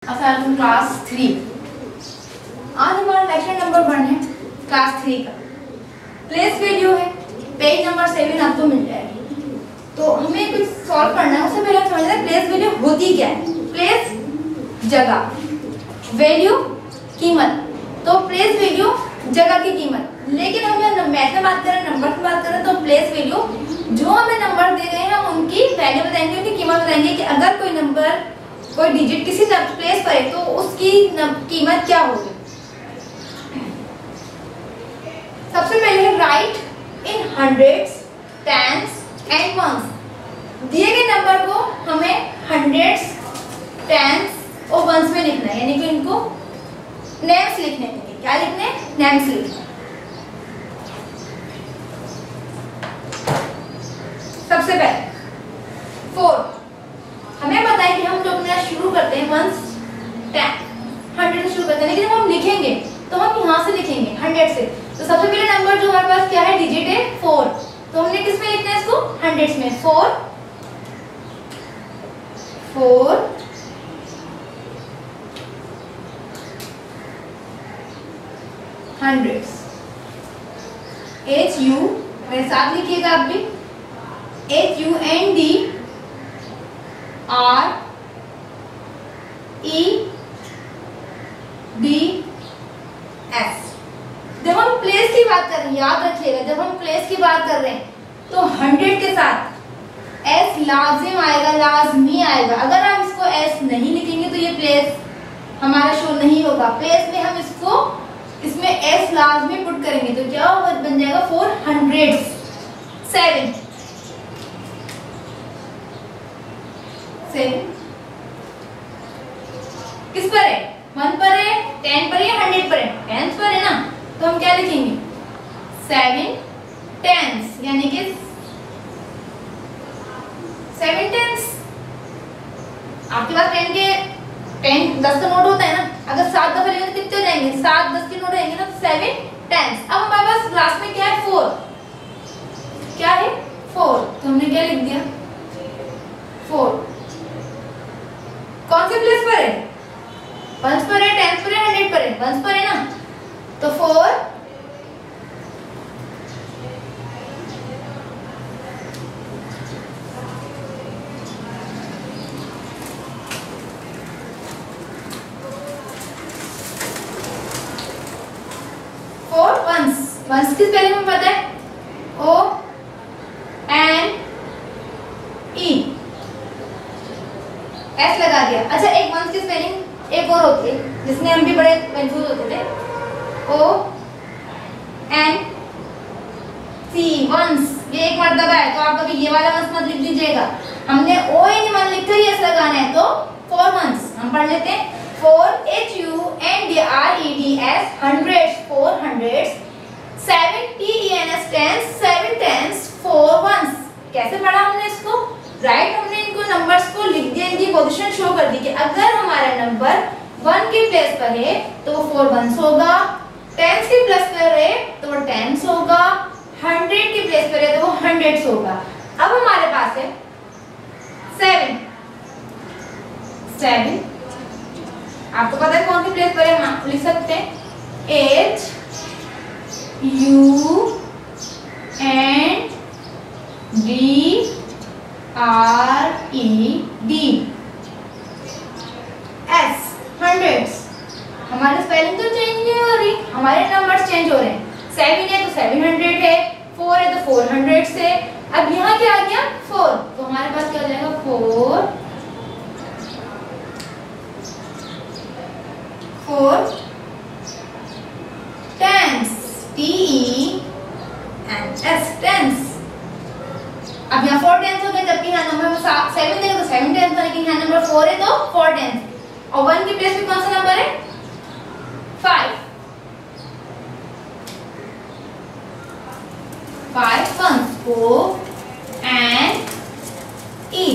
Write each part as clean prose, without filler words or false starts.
अस्सलाम क्लास 3। आज हमारा लेक्चर नंबर 1 है क्लास 3 का। प्लेस वैल्यू है, पेज नंबर 7 आपको मिल जाएगी। तो हमें कुछ सॉल्व करना है, उससे पहले समझना है प्लेस वैल्यू होती क्या है। प्लेस जगह, वैल्यू कीमत। तो प्लेस वैल्यू जगह की कीमत। लेकिन हम मैथ में बात करें, नंबर की बात करें, तो प्लेस वैल्यू जो हमें नंबर दे गए हैं हम उनकी वैल्यू बताएंगे, उनकी कीमत बताएंगे कि अगर कोई नंबर, कोई डिजिट किसी प्लेस पर है तो उसकी कीमत क्या होगी। सबसे पहले write in hundreds, tens and ones. दिए गए नंबर को हमें हंड्रेड्स, टेंस और वंस में लिखना है, यानी कि इनको नेम्स लिखने हैं। क्या लिखने हैं? नेम्स लिखने। सबसे पहले 4 हमें पता है कि हम लोग शुरू करते हैं 1 10 100 से शुरू करते हैं, लेकिन जब हम लिखेंगे तो हम यहाँ से लिखेंगे 100 से। तो सबसे पहले नंबर जो हमारे पास क्या है, डिजिट है 4। तो हमने किस में लिखना है इसको? हंड्रेड्स में। 4 हंड्रेड्स। HU मेरे साथ लिखिएगा आप भी, HUNDREDS। जब हम प्लेस की बात कर रहे हैं, याद रखिएगा, जब हम प्लेस की बात कर रहे हैं तो 100 के साथ S लाजिम आएगा, लाजमी आएगा। अगर आप इसको S नहीं लिखेंगे तो ये प्लेस हमारा शो नहीं होगा। प्लेस में हम इसमें S लाजमी पुट करेंगे तो क्या बन जाएगा? 400। 7 किस पर है? 1 पर है, 10 पर है, 100 पर है? 10 पर है ना, तो हम क्या लिखेंगे? 7 टेंस, यानी कि 7 टेंस। आपके पास 10 का नोट होता है ना, अगर 7 दफे लेंगे तो कितने हो जाएंगे? 7 10 के नोट रहेंगे ना, तो 7 टेंस। अब हमारे पास लास्ट में क्या है? 4। क्या है? 4। तो हमने क्या लिख दिया? 4। कौन से प्लेस पर है? 1 पर है, 10 पर है, 100 पर है? 1 पर है ना, तो 4 वंस किस स्पेलिंग में पता है? ONE। S लगा दिया। अच्छा, एक वंस की स्पेलिंग एक और होती है जिसमें हम भी बड़े कंफ्यूज होते थे। ONC ones. ये एक मर्तबा है, तो आप कभी ये वाला वंस मत लिख दीजिएगा। हमने ON लिखकर ही S लगाना है, तो 4 वंस हम पढ़ लेते हैं। 4 HUNDREDS hundreds, 4 hundreds. 7 TENS tens, 7 tens, 4 ones. कैसे पढ़ा हमने इसको? राइट, हमने इनको नंबर्स को लिख दिया, इनकी पोजीशन शो कर दी कि अगर हमारा नंबर 1 के प्लेस पर है तो वो 4 वंस होगा, 10 के प्लेस पर है तो वो 10s होगा, 100 के प्लेस पर है तो वो 100s होगा। अब हमारे पास है 7। आपको पता है कौन सी प्लेस पर है? हम लिख सकते हैं HUNDREDS हंड्रेड्स। हमारी स्पेलिंग तो चेंज नहीं हो रही, हमारे नंबर्स चेंज हो रहे हैं। 7 है तो 700 है, 4 है तो 400 है। अब यहाँ क्या आ गया? 4। तो हमारे पास क्या हो जाएगा? 4 टेंस, TENS टेंस। अब यहाँ 4 टेंस हो गए, जबकि यहाँ नंबर में 7 देगा तो 7 टेंस था, लेकिन यहाँ नंबर 4 है तो 4 टेंस। और 1 के प्लेस पे कौन सा नंबर है? 5 ones. ONE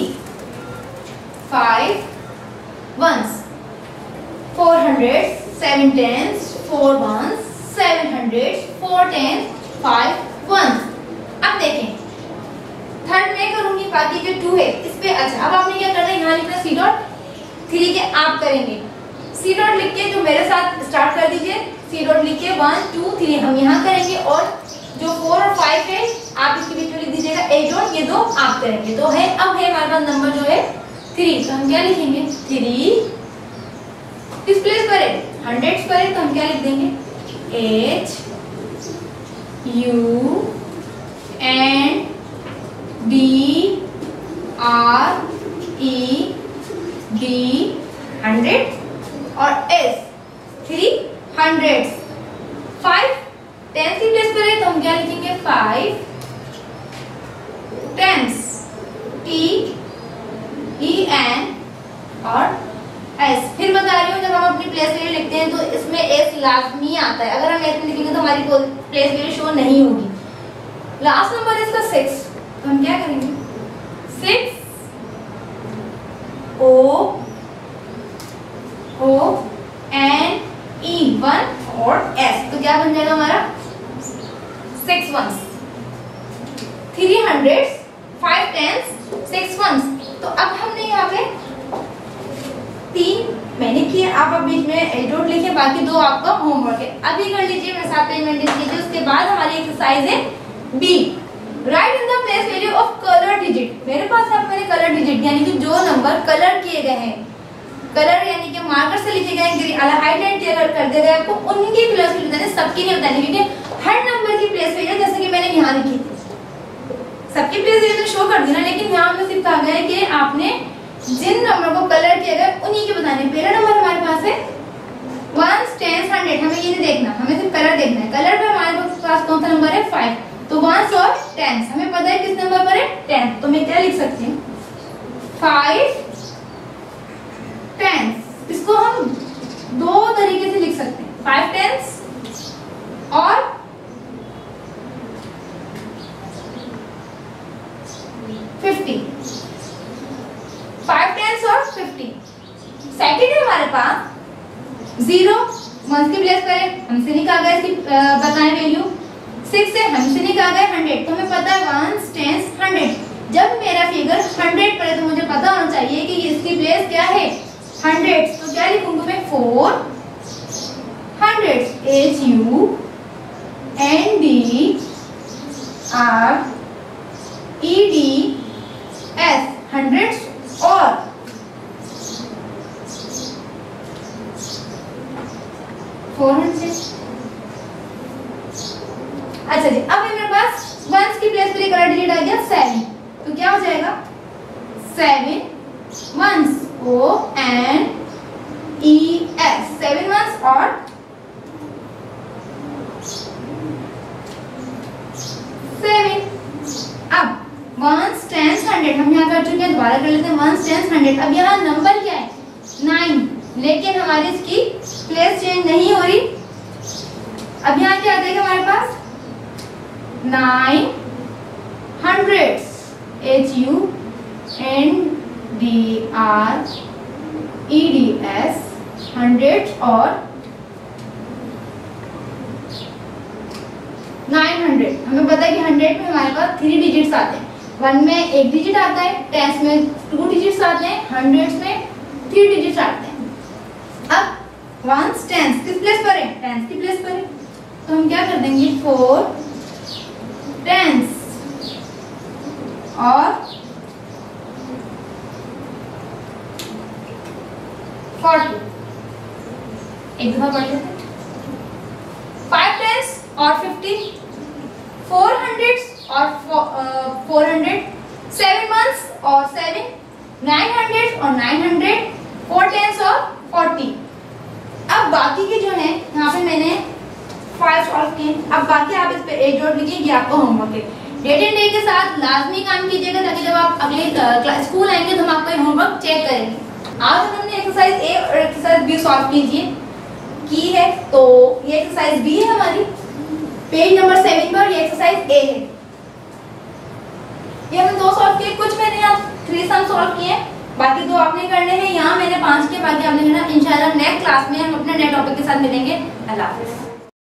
5 ones. 400 7 tens, 4 ones, 700 4 tens, 5 ones. अब देखें, थर्ड में करूंगी, बाकी जो 2 है इस पे। अच्छा, अब आपने क्या करना है? यहाँ लिखना C.3 के आप करेंगे सी डॉट लिख के जो मेरे साथ स्टार्ट कर दीजिए, सी डॉट लिख के 1 2 3 हम यहाँ करेंगे और जो 4 और 5 है आप इसके बीच में लिख दीजिएगा ए डॉट, ये दो आप करेंगे। तो है अब है हमारे पास नंबर जो है 3, तो हम क्या लिखेंगे 3 किस प्लेस पर है, हंड्रेड्स पर है, तो हम क्या लिख देंगे H U N D R E D 100 और S 300। 5 टेंस की प्लेस पर है तो हम क्या लिखेंगे 5 टेंस T E N और S। फिर बता रही हूँ जब हम अपनी प्लेस वैल्यू लिखते हैं तो इसमें S लाजमी आता है, अगर हम ऐसे लिखेंगे तो हमारी प्लेस वैल्यू शो नहीं होगी। लास्ट नंबर है इसका 6, तो हम क्या करेंगे 6 O N E 1 और S, तो क्या बन जाएगा हमारा 6 ones 300 5 tens 6 ones। तो अब हमने यहाँ पे 3 मैंने किए, आप अब बीच में ए डॉट लिखे, बाकी 2 आपका होमवर्क है, अभी कर लीजिए, मेरे साथ पेमेंट कीजिए। उसके बाद हमारी एक्सरसाइज है B, right in the place value of colour digit. मेरे पास यहाँ मैंने कलर डिजिट यानी कि जो नंबर कलर किए गए हैं, कलर यानी कि मार्कर से लिखे गए, हाईलाइट कर दिया गया, आपको उनकी प्लेस वैल्यू बतानी, सबकी नहीं बतानी, क्योंकि हर नंबर की प्लेस वैल्यू जैसे कि मैंने यहाँ लिखी थी, सबकी प्लेस वैल्यू तो शो कर दी ना, लेकिन यहाँ पे सिर्फ कहा गया है कि आपने जिन नंबर को कलर किया गया उन्हीं के बताने। पहला नंबर हमारे पास है 1 10 100, हमें ये नहीं देखना, हमें सिर्फ कलर देखना है। कलर पे हमारे पास कौन सा नंबर है 5, तो 1 और 10 हमें पता है किस नंबर पर है 10, तो मैं क्या लिख सकती हूँ 5 10। इसको हम 2 तरीके से लिख सकते हैं, 5 10 और 50, 5 10 और 50। सेकंड है हमारे पास 0 1 की प्लेस पर है, हमसे नहीं कहा गया इसकी बताएं वैल्यू। 6 है, हमसे नहीं कहा गया 100, तो हमें पता है 1 10 100। जब मेरा फिगर 100 पर है तो मुझे पता होना चाहिए कि इसकी प्लेस क्या है 100, तो क्या लिखूंगी मैं 4 100 H U N D R E D S 100 और 400। अच्छा जी, अब मेरे पास 1 की प्लेस पर एक कलर डिजिट आ गया 7, तो क्या हो जाएगा 7 ones O N E S 7 ones और 7। अब 1 10 100 हम यहाँ कर चुके हैं, दोबारा कर लेते हैं 1 10 100। अब यहाँ नंबर क्या है 9, लेकिन हमारी इसकी प्लेस चेंज नहीं हो रही। अब यहाँ क्या आ जाएगा हमारे पास 900 H U N D R E D S 100 और 900। हमें पता है कि 100 में हमारे पास 3 डिजिट्स आते हैं, 1 में 1 डिजिट आता है, 10 में 2 डिजिट्स आते हैं, 100 में 3 डिजिट्स आते हैं। अब 1 10 किस प्लेस पर है 10 की प्लेस पर है, तो हम क्या कर देंगे 4 10 और 40। एक दफा पढ़ लेते हैं 5 10 और 50, 400 और 400, 7 months और 7, 900 और 900, 4 10 और 40। अब बाकी के जो है यहाँ पे मैंने 5 सॉल्व किए, अब बाकी आप इस पे एक डॉट लिखिए, ये आपका होमवर्क है। डेट एंड डे के साथ लाजमी काम कीजिएगा ताकि जब आप अगले स्कूल आएंगे तो हम आपका होमवर्क चेक करेंगे। आज हमने एक्सरसाइज ए और एक्सरसाइज बी सॉल्व कीजिए की है, तो ये एक्सरसाइज बी है हमारी पेज नंबर 7 पर, ये एक्सरसाइज ए है। ये हमने 2 सॉल्व किए, कुछ मैंने यहाँ 3 सम सॉल्व किए, बाकी 2 आपने करने हैं। यहाँ मैंने 5 किए, बाकी आपने करना। इंशाल्लाह नेक्स्ट क्लास में हम अपने नए टॉपिक के साथ मिलेंगे। अल्लाह हाफिज़।